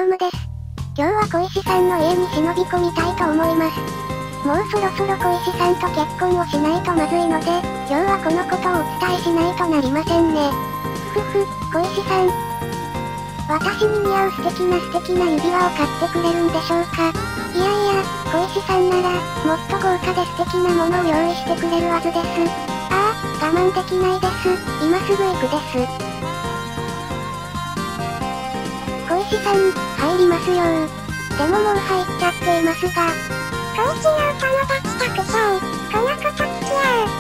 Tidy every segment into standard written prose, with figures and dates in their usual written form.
ムです。今日は小石さんの家に忍び込みたいと思います。もうそろそろ小石さんと結婚をしないとまずいので、今日はこのことをお伝えしないとなりませんね。小石さん。私に似合う素敵な指輪を買ってくれるんでしょうか。いやいや、小石さんなら、もっと豪華で素敵なものを用意してくれるはずです。ああ、我慢できないです。今すぐ行くです。小石さん、入りますよー。でももう入っちゃっていますが。 小石のお友達たくさん、この子と付き合う。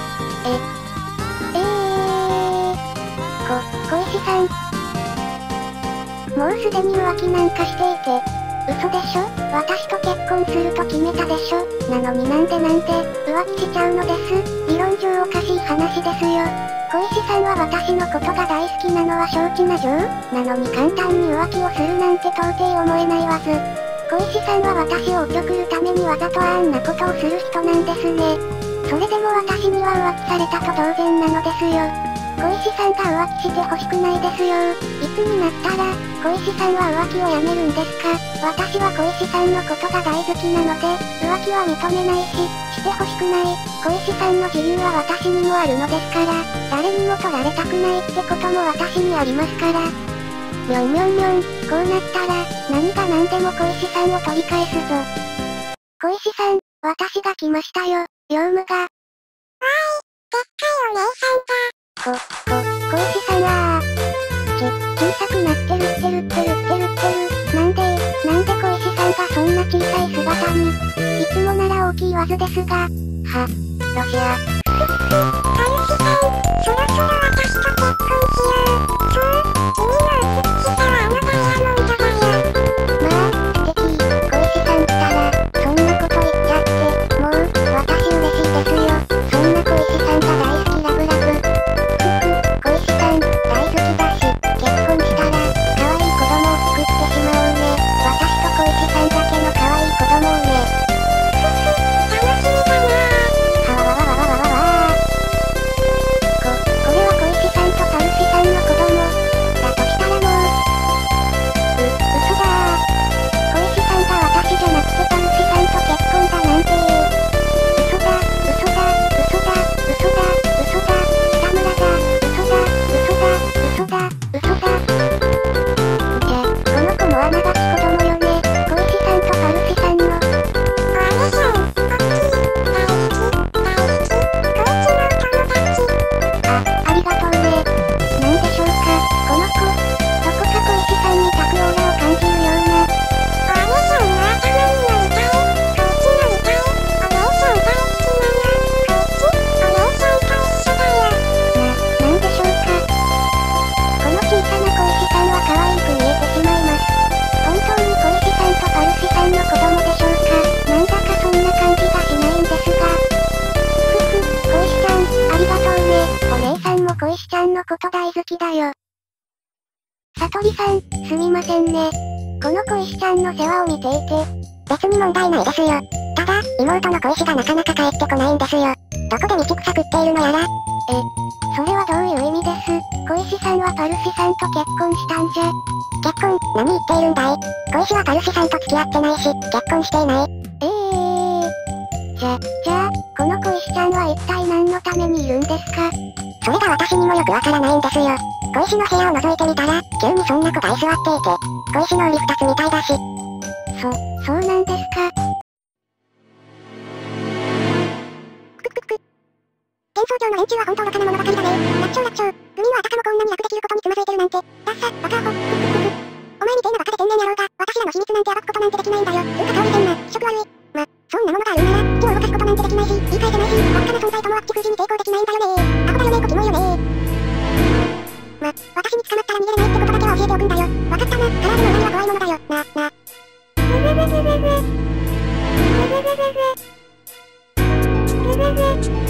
小石さん。もうすでに浮気なんかしていて。嘘でしょ？私と結婚すると決めたでしょ？なのになんで浮気しちゃうのです。理論上おかしい話ですよ。小石さんは私のことが大好きなのは承知な上なのに簡単に浮気をするなんて到底思えないわず。小石さんは私をおちょくるためにわざとあんなことをする人なんですね。それでも私には浮気されたと同然なのですよ。小石さんが浮気してほしくないですよ。いつになったら、小石さんは浮気をやめるんですか？私は小石さんのことが大好きなので、浮気は認めないし、してほしくない。小石さんの自由は私にもあるのですから、誰にも取られたくないってことも私にありますから。みょんみょんみょん、こうなったら、何が何でも小石さんを取り返すぞ。小石さん、私が来ましたよ、ヨウムが。 でっかいお姉さんだ。 小石さんは小さくなってる。なんで小石さんがそんな小さい姿に、いつもなら大きいわずですが、ロシア。 パルシさん、そろそろ私と結婚しよう。そう、君の美しさはあのダイヤモンドだよ。 まあ、素敵。小石さんったら、そんなこと言っちゃって、もう、私嬉しいですよ。そんな小石さんが大好きラブラブ。小石さん、大好きだし、結婚したら、可愛い子供を作ってしまおうね。私と小石さんだけの可愛い子供をね。 楽しみだなぁ。 はわわわわわわわわこれは小石さんとパルシさんの子供。だとしたらもう。嘘だー。小石さんが私じゃなくてパルシさんと結婚だなんて嘘だ。北村だ。嘘だ。じゃ、この子もあながち子供よね。小石さんとパルシさんの。 お姉さん、おっきい、大好き、小石のお友達。 ありがとうね。なんでしょうか、この子。どこか小石さんにタクオーラを感じるような。 お姉さんの頭に乗りたい。小石乗りたい。お姉さん大好きなの。お姉さんと一緒だよ。 なんでしょうか。この小さな小石さんは可愛く見えてしまいます。本当に小石さんとパルシさんの子供でしょうか。なんだかそんな感じがしないんですが。小石ちゃん、ありがとうね。お姉さんも小石ちゃんのこと大好きだよ。さとりさん、すみませんね。この小石ちゃんの世話を見ていて。 別に問題ないですよ。ただ、妹の小石がなかなか帰ってこないんですよ。どこで道草食っているのやら。 それはどういう意味です？小石さんはパルシさんと結婚したんじゃ。 結婚、何言っているんだい？小石はパルシさんと付き合ってないし、結婚していない。 じゃあ、この小石ちゃんは一体何のためにいるんですか？ それが私にもよくわからないんですよ。小石の部屋を覗いてみたら、急にそんな子が居座っていて、小石の売り二つみたいだし。 そうなんですか。 幻想郷の連中は本当バカな物ばかりだね。楽勝。グミはあたかもこんなに楽できることにつまずいてるなんて。ダッサ、バカアホ。お前みてえなバカで天然野郎が、私らの秘密なんて暴くことなんてできないんだよ。つうか香り変な、気色悪い。そんなものがあるんなら、気を動かすことなんてできないし、言い返せないし、真っ赤な存在ともは口封じに抵抗できないんだよね。アホだよね、こキモいよね。私に捕まったら逃げれないってことだけは教えておくんだよ。わかったな、唐揚げの裏には怖いものだよ。ブブブブブ。